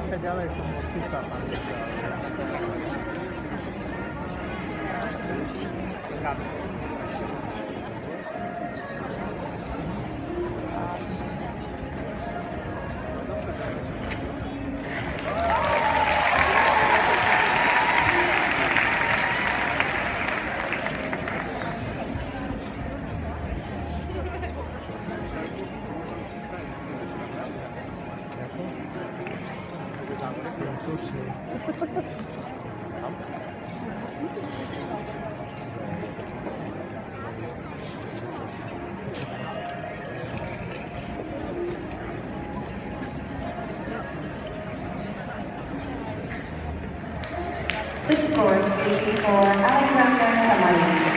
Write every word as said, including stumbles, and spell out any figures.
trochę ďalej som postúka. The scores, please, for Alexander Samarin.